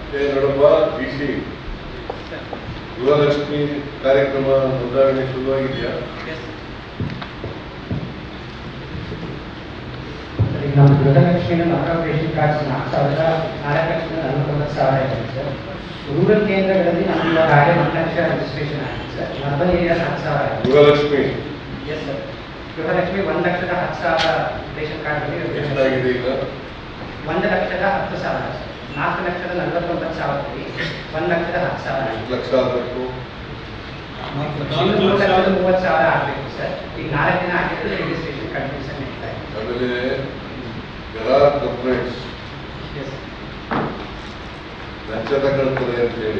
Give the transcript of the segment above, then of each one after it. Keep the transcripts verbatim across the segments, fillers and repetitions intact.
ನೋಡಪ್ಪ ಡಿಸಿ ಗೃಹಲಕ್ಷ್ಮಿ ಕಾರ್ಯಕ್ರಮ ನೋಂದಣಿ ಶುರುವಾಗಿದೆಯಾ? ನಮ್ಮ ಗೃಹಲಕ್ಷ್ಮಿನ ಮಕ್ಕಳ ರೇಷನ್ ಕಾರ್ಡ್ಸ್ ನಾಲ್ಕು ಸಾವಿರದ ನಾಲ್ಕು ಲಕ್ಷದ ನಲವತ್ತೊಂಬತ್ತು ಸಾವಿರ ಇದೆ ಸರ್. ರೂರಲ್ ಕೇಂದ್ರಗಳಲ್ಲಿ ನಮಗೆ ಹಾಗೆ ಒಂದು ಲಕ್ಷ ರಿಜಿಸ್ಟ್ರೇಷನ್ ಆಗಿದೆ ಸರ್. ಅರ್ಬನ್ ಏರಿಯಾಸ್ ಹತ್ತು ಸಾವಿರ ಆಗಿದೆ. Gruhalakshmi yes sir. ಗೃಹಲಕ್ಷ್ಮಿ ಒಂದು ಲಕ್ಷದ ಹತ್ತು ಸಾವಿರ ರೇಷನ್ ಕಾರ್ಡ್ಗಳಿಗೆ ಎಷ್ಟಾಗಿದೆ ಈಗ? ಒಂದು ಲಕ್ಷದ ಹತ್ತು ಸಾವಿರ ಸರ್. ನಾಲ್ಕು ಲಕ್ಷದ ನಲವತ್ತೊಂಬತ್ತು ಸಾವಿರದಲ್ಲಿ ಒಂದು ಲಕ್ಷದ ಹತ್ತು ಸಾವಿರ ಲಕ್ಷ ಆಗಬೇಕು. ಮೂರು ಲಕ್ಷದ ಮೂವತ್ತು ಸಾವಿರ ಆಗಬೇಕು ಸರ್. ಈಗ ನಾಲ್ಕು ದಿನ ಆಗಿದ್ದು ರಿಜಿಸ್ಟ್ರೇಷನ್ ಕಂಟಿನ್ಯೂಷನ್ ಇರ್ತಾ ಇದೆ. ಆಮೇಲೆ ಎಲ್ಲ ಕಂಪ್ಲೇಂಟ್ಸ್ ಲಂಚ ತಗೊಳ್ತಾರೆ ಅಂತ ಹೇಳಿ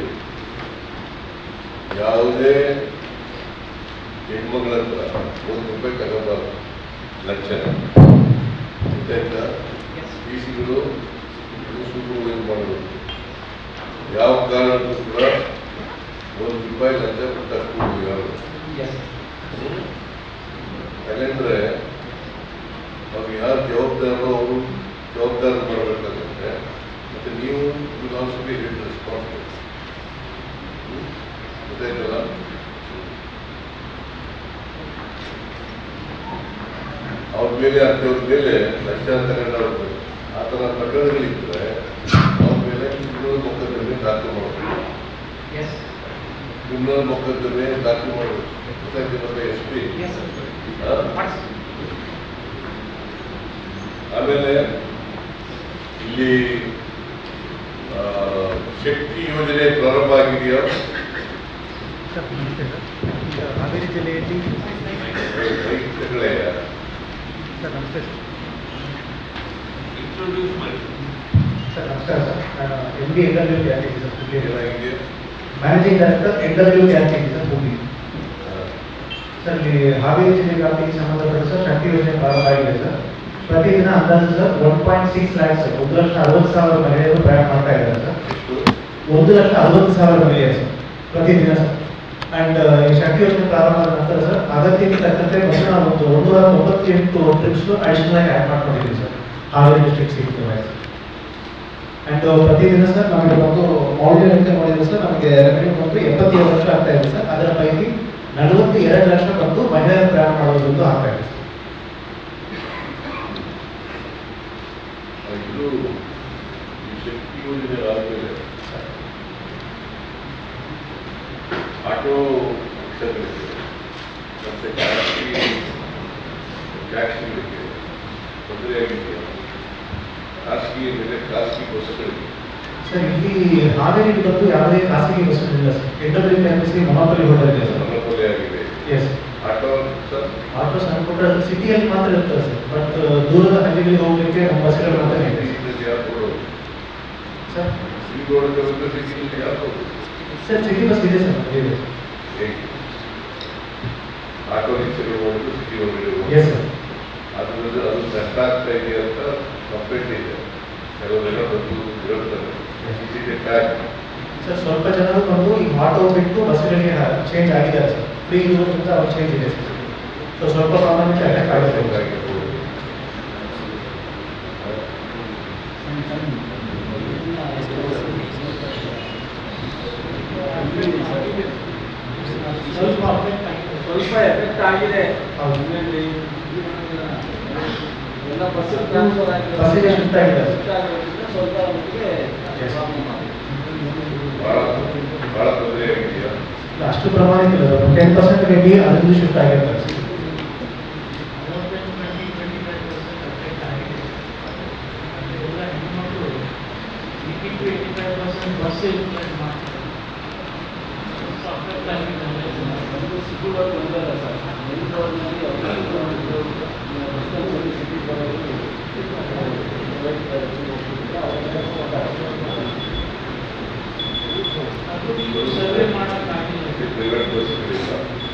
ಯಾವುದೇ ಹೆಣ್ಮಗಳ ಹತ್ರ ಒಂದು ರೂಪಾಯಿ ತಗೋಬಾರ್ದು. ಲಂಚ ಗೊತ್ತಾಯ್ತಾ? ಡಿ ಸಿಗಳು ಸೂಪರ್ವೈಸ್ ಮಾಡಬೇಕು. ಯಾವ ಕಾರಣಕ್ಕೂ ಕೂಡ ಒಂದು ರೂಪಾಯಿ ಲಂಚ ಕೊಟ್ಟು ಯಾರು ಯಾಕಂದ್ರೆ ಅವ್ರು ಯಾರು ಜವಾಬ್ದಾರರು ಅವರು ಜವಾಬ್ದಾರ ಮಾಡಬೇಕಾಗುತ್ತೆ. ಮತ್ತೆ ನೀವು will also be held responsible. ಗೊತ್ತಾಯ್ತಲ್ಲ? ಅವ್ರ ಮೇಲೆ ಅಂಥವ್ರ ಮೇಲೆ ಲಂಚ ತಗೊಂಡವ್ರ ಆ ಥರ ಪ್ರಕರಣಗಳಿದ್ರೆ ಅವ್ರ ಮೇಲೆ ಕ್ರಿಮಿನಲ್ ಮೊಕದ್ದಮೆ ದಾಖಲು ಮಾಡಬೇಕು. ಕ್ರಿಮಿನಲ್ ಮೊಕದ್ದಮೆ ದಾಖಲು ಮಾಡಬೇಕು. ಗೊತ್ತಾಯ್ತಿಲ್ಲ ಎಸ್ ಪಿ? ಆಮೇಲೆ ಇಲ್ಲಿ ಶಕ್ತಿ ಯೋಜನೆ ಪ್ರಾರಂಭ ಆಗಿದೆಯಾ? ಹಾವೇರಿ ಜಿಲ್ಲೆಯಲ್ಲಿ ರೈತಗಳೇ ಸರ್ ನಮಸ್ತೆ ಸರ್. ಇಂಟ್ರೊಡ್ಯೂಸ್ ಮಾಡಿ ಸರ್ ನಮಸ್ಕಾರ ಸರ್. ನಾನು ಎಂ ಬಿ ಎಲ್ ಡಬ್ಲ್ಯೂ ಕ್ಯಾಟಗಿ sir Hubli. Managing director L W ಕ್ಯಾಟಗಿ ಸರ್ ಹುಬ್ಳಿ. ಸರ್ ಇಲ್ಲಿ ಹಾವೇರಿ ಜಿಲ್ಲೆ ವ್ಯಾಪ್ತಿಗೆ ಸಂಬಂಧಪಟ್ಟ ಸರ್ ಶಕ್ತಿ ಯೋಜನೆ ಪ್ರಾರಂಭ ಆಗಿದೆ ಸರ್. ಪ್ರತಿದಿನ ಅಂದಾಜು sir one point six lakhs sir ಒಂದು ಲಕ್ಷ ಅರವತ್ತು ಸಾವಿರ ಮಹಿಳೆಯರು ಪ್ರಯಾಣ ಮಾಡ್ತಾ ಇದ್ದಾರೆ ಸರ್. ಒಂದು ಲಕ್ಷ ಅರವತ್ತು ಸಾವಿರ ಮಹಿಳೆಯರು ಸರ್ ಪ್ರತಿದಿನ ಸರ್. ಅಂಡ್ ಈ ಶಕ್ತಿ ಯೋಜನೆ ಪ್ರಾರಂಭ ಆದ ನಂತರ ಸರ್ ಅಗತ್ಯಕ್ಕೆ ತಕ್ಕಂತೆ ಮತ್ತೆ ನಾವು ಒಂದು ಒಂದೂರ ತೊಂಬತ್ತೆಂಟು ಟ್ರಿಪ್ಸ್ ಅಡಿಷನಲ್ ಆಗಿ ಆ್ಯಡ್ ಮಾಡ್ಕೊಂಡಿದ್ದೀವಿ ಸರ್ ಹಾವೇರಿ ಡಿಸ್ಟ್ರಿಕ್ಟ್ ಸಿಗ್ತದೆ ಸರ್. ಅಂಡ್ ಪ್ರತಿದಿನ ಸರ್ ನಮಗೆ ಒಂದು ಮೌಲ್ಯ ಲೆಕ್ಕ ಮಾಡಿದ್ರೆ ಸರ್ ನಮಗೆ ರೆವೆನ್ಯೂ ಬಂದು ಎಪ್ಪತ್ತೇಳು ಲಕ್ಷ ಆಗ್ತಾ ಇದೆ ಸರ್. ಅದರ ಪೈಕಿ ನಲವತ್ತು ಎರಡು ಲಕ್ಷ ಬಂದು ಮಹಿಳೆಯರು ಪ್ರಯಾಣ ಮಾಡೋದ್ರಿಂದ ಆಗ್ತಾ ಇದೆ ಸರ್. ಇದು ಈ ಶಕ್ತಿ ಯೋಜನೆ ಆದಮೇಲೆ ಆಟೋ ರಿಕ್ಷಾಗಳಿಗೆ ಮತ್ತೆ ಖಾಸಗಿ ಟ್ಯಾಕ್ಸಿಗಳಿಗೆ ತೊಂದರೆ ಆಗಿದೆಯಾ? ಖಾಸಗಿ ಮೇಲೆ ಖಾಸಗಿ ಬಸ್ಗಳಿಗೆ ಸರ್ ಇಲ್ಲಿ ಹಾವೇರಿ ಬಂದು ಯಾವುದೇ ಖಾಸಗಿ ಬಸ್ಗಳಿಲ್ಲ ಸರ್. ಎನ್ ಡಬ್ಲ್ಯೂ ಕ್ಯಾಟಗಿ ಮೊನೋಪಲಿ ಹೋಟೆಲ್ ಇದೆ ಸರ್. ಮೊನೋಪಲಿ ಆಗಿದೆ. ಎಸ್. ಆಟೋ ಸರ್ ಆಟೋ ಸಣ್ಣ ಪುಟ್ಟ ಸಿಟಿಯಲ್ಲಿ ಮಾತ್ರ ಇರ್ತದೆ ಸರ್. ಬಟ್ ದೂರದ ಹಳ್ಳಿಗಳಿಗೆ ಹೋಗ್ಲಿಕ್ಕೆ ನಮ್ಮ ಬಸ್ಗಳು ಮಾತ್ರ ಇದೆ ಸರ್. ಈ ರೋಡ್ ಸಿಟಿಯಲ್ಲಿ ಯಾರು ಸರ್ ಸಿಟಿ ಬಸ್ ಇದೆ ಸರ್ ಇದೆ. ಹೇಗೆ ಆಟೋ ರಿಕ್ಷಾಗಳು ಹೋಗೋದು ಸಿಟಿ ಒಳಗಡೆ ಎಸ್ ಸರ್. ಅದರಿಂದ ಅದು ಕಷ್ಟ ಆಗ್ತಾ ಇದೆ ಅಂತ ಕಂಪ್ಲೇಂಟ್ ಇದೆ. ಕೆಲವರೆಲ್ಲ ಬಂದು ಹೇಳ್ತಾರೆ ಸರ್ ಸ್ವಲ್ಪ ಜನರು ಬಂದು ಈಗ ಆಟೋ ಬಿಟ್ಟು ಬಸ್ಗಳಿಗೆ ಚೇಂಜ್ ಆಗಿದ್ದಾರೆ ಸರ್. ಫ್ರೀ ಇರೋದ್ರಿಂದ ಅವ್ರು ಚೇಂಜ್ ಇದೆ ಸರ್. ಸೊ ಸ್ವಲ್ಪ ಪ್ರಮಾಣಕ್ಕೆ ಅಟ್ಯಾಕ್ ಆಗುತ್ತೆ. ಸ್ವಲ್ಪ ಸ್ವಲ್ಪ ಎಫೆಕ್ಟ್ ಆಗಿದೆ. ಎಲ್ಲ ಬಸ್ ಟ್ರಾನ್ಸ್ಫರ್ ಆಗಿದೆ, ಬಸ್ಸಿಗೆ ಶಿಫ್ಟ್ ಆಗಿದೆ ಸ್ವಲ್ಪ ಮಟ್ಟಿಗೆ ಬಹಳ ತೊಂದರೆ ಆಗಿದೆಯಾ? ಅಷ್ಟು ಪ್ರಮಾಣಕ್ಕೆ ಟೆನ್ ಪರ್ಸೆಂಟ್ ಮೇಬಿ ಅದರಿಂದ ಶಿಫ್ಟ್ ಆಗಿರ್ತಾರೆ ಸರ್. ಸರ್ವೆ ಮಾಡೋಕ್ಕಾಗಿಲ್ಲ. ಪ್ರೈವೇಟ್ ಬಸ್ಗಳಿಲ್ಲ,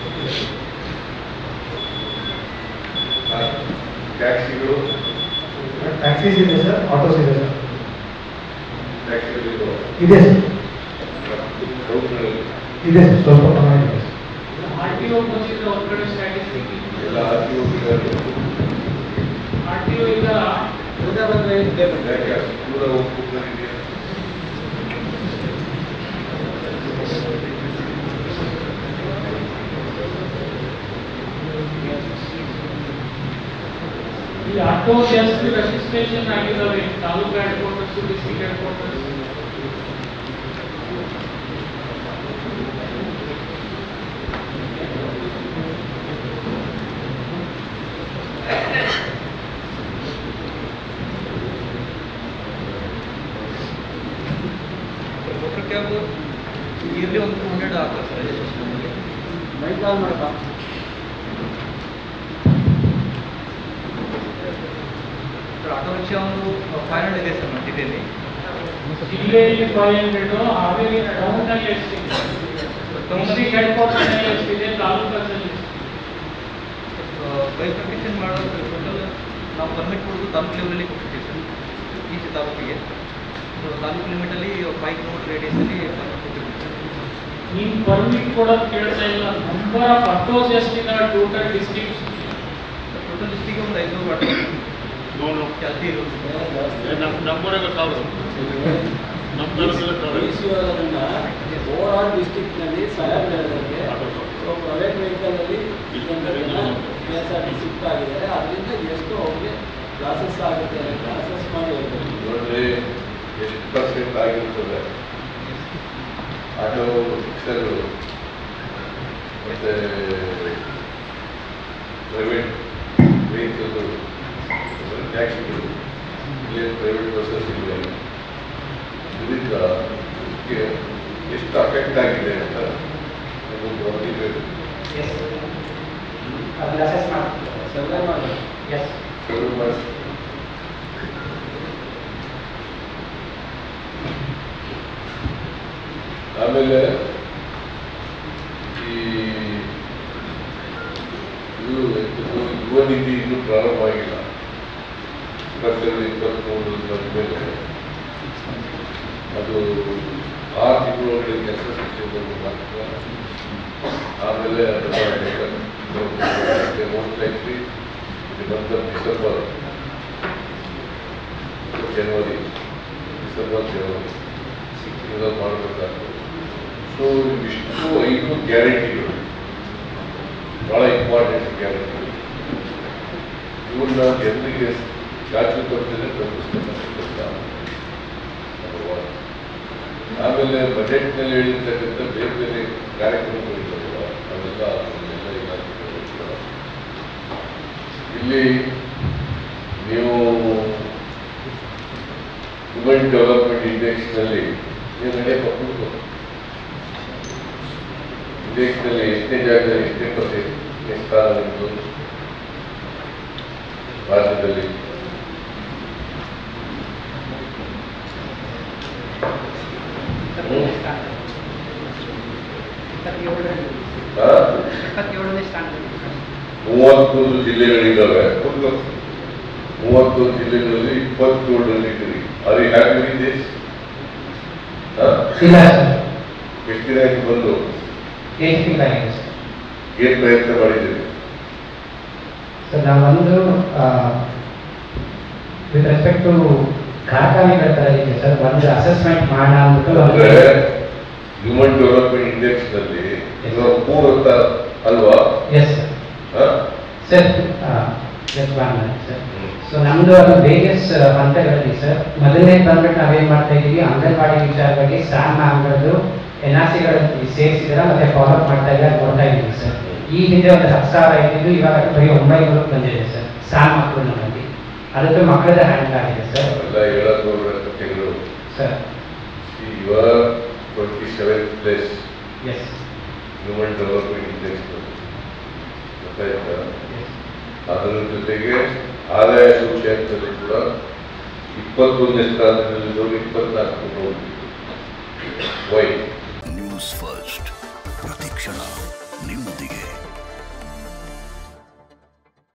ಟ್ಯಾಕ್ಸಿಗಳು ಟ್ಯಾಕ್ಸೀಸ್ ಇದೆ ಸರ್, ಆಟೋಸ್ ಇದೆ ಸರ್. ಟ್ಯಾಕ್ಸಿಗಳು ಇದೆ ಸರ್ ಇದೆ ಸರ್ ಸ್ವಲ್ಪ ಪ್ರಮಾಣ ಇದೆ ಸರ್. ಆರ್ ಟಿ ಒ ಬಂದಿದ್ರೆ ಒಂದು ಕಡೆ ಸ್ಟ್ಯಾಟಿಸ್ಟಿಕ್ ಎಲ್ಲ R T O R T O ಈಗ ಬಂದ್ರೆ ಯಾಕೆ ದೂರ ಹೋಗ್ತಿದೆಯಾ? ಆಟೋ ಜಾಸ್ತಿ ರಿಜಿಸ್ಟ್ರೇಷನ್ ಆಗಿದ್ದಾವೆ taluk headquarters district headquarters. Motor cab yearly ಒಂದು ಟೂ ಹಂಡ್ರೆಡ್ ಆಗ್ತದೆ ಸರ್ ರಿಜಿಸ್ಟ್ರೇಷನ್ಗೆ. ಬೈಕ್ ಕಾಲ್ ಮಾಡಪ್ಪ. ಸರ್ ಆಟೋ ರಿಕ್ಷಾ ಒಂದು ಫೈವ್ ಹಂಡ್ರೆಡ್ ಇದೆ ಸರ್ ನಮ್ಮ ಜಿಲ್ಲೆಯಲ್ಲಿ. ಜಿಲ್ಲೆಯಲ್ಲಿ ಫೈವ್ ಹಂಡ್ರೆಡ್ ಹಾವೇರಿ ಟೌನ್ನಲ್ಲಿ ಎಷ್ಟಿದೆ? ಡಿಸ್ಟ್ರಿಕ್ಟ್ ಹೆಡ್ ಕ್ವಾರ್ಟರ್ನಲ್ಲಿ ಎಷ್ಟಿದೆ? ತಾಲೂಕಲ್ಲಿ ಬೈಫರ್ಕೇಷನ್ ಮಾಡೋದು ಸರ್ ಟೋಟಲ್ ನಾವು ಪರ್ಮಿಟ್ ಕೊಡೋದು ತಾಲೂಕು ಲೆವೆಲಲ್ಲಿ ಕೊಟ್ಟಿರ್ತೀವಿ ಸರ್ ಈಚೆ ತಾಲೂಕಿಗೆ. ಸೊ ತಾಲೂಕು ಲಿಮಿಟಲ್ಲಿ ಫೈವ್ ಕಿಲೋಮೀಟರ್ ರೇಡಿಯಸಲ್ಲಿ ಪರ್ಮಿಟ್ ಕೊಟ್ಟಿರ್ತೀವಿ ಸರ್. ನೀನು ಪರ್ಮಿಟ್ ಕೊಡೋದು ಕೇಳ್ತಾ ಇಲ್ಲ. ನಂಬರ್ ಆಫ್ ಆಟೋಸ್ ಎಷ್ಟಿದೆ ಟೋಟಲ್ ಡಿಸ್ಟ್ರಿಕ್ಟ್? ಟೋಟಲ್ ಡಿಸ್ಟಿಕ್ ಒಂದು ಐನೂರು ಆಟೋ ಜಾಸ್ತಿ ಇರೋದು. ಓವರ್ ಆಲ್ ಡಿಸ್ಟ್ರಿಕ್ಟ್ನಲ್ಲಿ ಸಾಹೇಬ್ ಹೇಳಿದಂಗೆ ಪ್ರೈವೇಟ್ ವೆಹಿಕಲಲ್ಲಿ K S R T shift ಆಗಿದ್ದಾರೆ. ಅದರಿಂದ ಎಷ್ಟು ಅವ್ರಿಗೆ ಕ್ಲಾಸಸ್ ಆಗುತ್ತೆ ಕ್ಲಾಸಸ್ ಮಾಡಿ ಹೋಗ್ಬೇಕು. ನೋಡ್ರಿ ಎಷ್ಟು ಪರ್ಸೆಂಟ್ ಆಗಿರ್ತದೆ ಆಟೋ ರಿಕ್ಷಾಗಳು ಮತ್ತು ಪ್ರೈವೇಟ್ ವೆಹಿಕಲ್ಗಳು ಟ್ಯಾಕ್ಸಿಗಳು ಇಲ್ಲಿ ಪ್ರೈವೇಟ್ ಬಸ್ಸಸ್ ಇವೆ. ಇದರಿಂದ ಇದಕ್ಕೆ ಎಷ್ಟು ಅಫೆಕ್ಟ್ ಆಗಿದೆ ಅಂತ ನಮಗೆ ಗೊತ್ತಿರಬೇಕು. ಅದನ್ನ ಅಸೆಸ್ ಮಾಡ್ತೀವಿ. ಸರ್ವೆ ಮಾಡಿ ಎಸ್. ಸರ್ವೆ ಮಾಡಿ ಆಮೇಲೆ ಈ ಇದು ಯುವ ನಿಧಿ ಇನ್ನೂ ಪ್ರಾರಂಭ ಆಗಿಲ್ಲ. ಇಪ್ಪತ್ತೆರಡು ಇಪ್ಪತ್ತ್ಮೂರು ಬಂದಮೇಲೆ ಅದು ಆರು ತಿಂಗಳೊಳಗಡೆ ಕೆಲಸ ಸಿಕ್ಕಿದ್ದು ಮಾತ್ರ. ಆಮೇಲೆ ಮೋಸ್ಟ್ ಲೈಕ್ಲಿ ಇದು ಬಂದ ಡಿಸೆಂಬರ್ ಜನವರಿ ಡಿಸೆಂಬರ್ ಜನವರಿ ಸಿಕ್ಕಿಂದ ಮಾಡಬೇಕಾಗ್ತದೆ. ಸೊ ಇವಿಷ್ಟು ಐದು ಗ್ಯಾರಂಟಿಗಳು ಭಾಳ ಇಂಪಾರ್ಟೆಂಟ್ ಗ್ಯಾರಂಟಿಗಳು. ಇವನ್ನ ಜನರಿಗೆ ಜಾಗೃತತೆ ತಲುಪಿಸ್ತಕ್ಕಂಥ ನಂಬರ್ ಒನ್. ಆಮೇಲೆ ಬಜೆಟ್ನಲ್ಲಿ ಹೇಳಿರ್ತಕ್ಕಂಥ ಬೇರೆ ಬೇರೆ ಕಾರ್ಯಕ್ರಮಗಳಿದ್ದಾವಲ್ಲ ಅವೆಲ್ಲ ಎಲ್ಲ ಇಲಾಖೆಗಳು ಇಲ್ಲಿ ನೀವು ಹ್ಯೂಮನ್ ಡೆವಲಪ್ಮೆಂಟ್ ಇಂಡೆಕ್ಸ್ನಲ್ಲಿ ನೀವು ನಡೆಯ ಮಕ್ಕಳು ಇಂಡೆಕ್ಸ್ನಲ್ಲಿ ಎಷ್ಟನೇ ಜಾಗದಲ್ಲಿ ಎಷ್ಟನೇ ಪರ್ಸೆಂಟ್ ಎಷ್ಟನೇ ಸ್ಥಾನ ನಿಮ್ಮದು ರಾಜ್ಯದಲ್ಲಿ? ಮೂವತ್ತೊಂದು ಜಿಲ್ಲೆಗಳಿದ್ದಾವೆ. ಮೂವತ್ತೊಂದು ಜಿಲ್ಲೆಗಳಲ್ಲಿ ಇಪ್ಪತ್ತೇಳರಲ್ಲಿ ಇದ್ದೀರಿ. Are you happy with this? ಎಷ್ಟು ದಿನ ಆಯ್ತು ಬಂದು? ಏನ್ ಪ್ರಯತ್ನ ಮಾಡಿದ್ದೀರಿ? ಸರ್ ನಾವೊಂದು ವಿತ್ ರೆಸ್ಪೆಕ್ಟ್ ಟು ಕಾರ್ಖಾನೆಗಳ ಥರ ಇದೆ ಸರ್, ಒಂದು ಅಸೆಸ್ಮೆಂಟ್ ಮಾಡೋಣ ಅಂದ್ಬಿಟ್ಟು. ಹ್ಯೂಮನ್ ಡೆವಲಪ್ಮೆಂಟ್ ಇಂಡೆಕ್ಸ್ ನಲ್ಲಿ ಮೂರು ಅಂತ ಅಲ್ವಾ? Yes sir. Sir sir so ನಮ್ದು ಅದು ವೇರಿಯಸ್ ಹಂತಗಳಲ್ಲಿ ಸರ್. ಮೊದಲನೇ ಬಂದ್ಬಿಟ್ಟು ನಾವೇನ್ ಮಾಡ್ತಾ ಇದೀವಿ, ಅಂಗನವಾಡಿ ವಿಚಾರ ಬಗ್ಗೆ ಸ್ಯಾಮ್ ಮ್ಯಾಮ್ಗಳದ್ದು ಎನ್ ಆರ್ ಸಿಗಳಲ್ಲಿ ಸೇರಿಸಿದ್ರ ಮತ್ತೆ ಫಾಲೋ ಅಪ್ ಮಾಡ್ತಾ ಇಲ್ಲ ನೋಡ್ತಾ ಇದೀವಿ ಸರ್. ಈ ಹಿಂದೆ ಒಂದು ಹತ್ತು ಸಾವಿರ ಇದ್ದಿದ್ದು ಇವಾಗ ಬರೀ ಒಂಬೈನೂರು ಬಂದಿದೆ ಸರ್ ಸ್ಯಾಮ್ ಮಕ್ಕಳು ನಮ್ಮಲ್ಲಿ. ಅದಕ್ಕೆ ಮಕ್ಕಳದ ಹ್ಯಾಂಡಲ್ ಆಗಿದೆ ಸರ್. ಎಲ್ಲ ಏಳನೂರ ಕಥೆಗಳು sir. Your twenty seventh place is human development index ಗೊತ್ತಾಯ್ತಾ? ಅದರ ಜೊತೆಗೆ ಆದಾಯ ಸೂಚ್ಯಂಕದಲ್ಲಿ ಕೂಡ ಇಪ್ಪತ್ತೊಂದನೇ ಸ್ಥಾನದಲ್ಲಿ ಇಪ್ಪತ್ನಾಲ್ಕು. ವೈ ನ್ಯೂಸ್ ಫಸ್ಟ್ ಪ್ರತಿಕ್ಷಣ ನಿಮ್ಮೊಂದಿಗೆ.